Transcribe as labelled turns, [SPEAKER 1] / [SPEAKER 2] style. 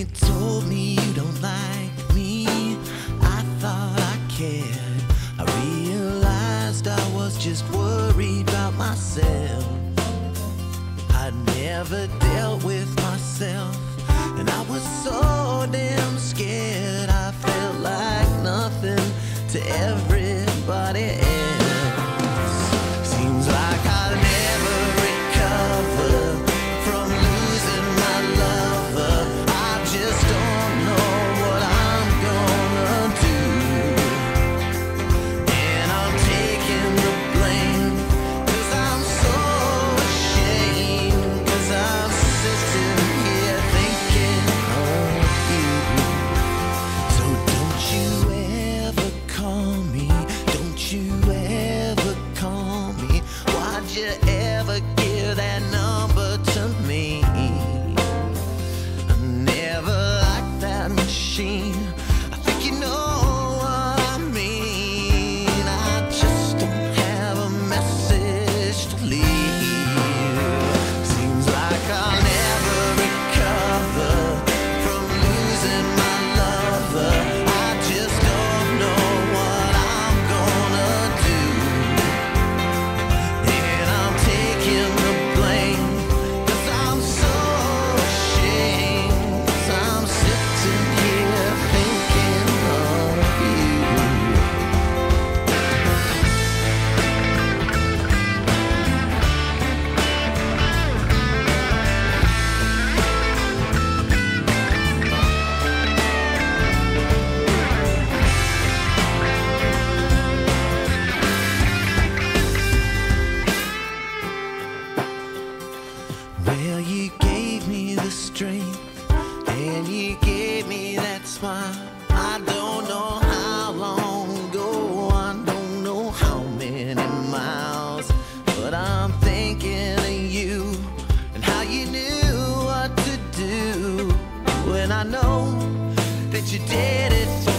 [SPEAKER 1] you told me you don't like me, I thought I cared. I realized I was just worried about myself. I'd never dealt with myself, and I was so damn scared. I felt like nothing to everybody else. Seems like I'll never recover from losing my lover. I just don't know what I'm gonna do, and I'm taking the blame, 'cause I'm so ashamed, 'cause I'm sitting here thinking of you. So don't you ever call me, don't you ever call me. Why'd you ever give that number to me? I never liked that machine. I think you know what I mean. I just don't have a message to leave. Seems like I'll never recover from losing my lover. I just don't know what I'm gonna do, and I'm taking the blame, 'cause I'm so ashamed, 'cause I'm sitting here thinking of you. Well, you gave me the strength, and you gave me that smile. I don't know how long ago, I don't know how many miles, but I'm thinking of you and how you knew what to do. And I know that you did it for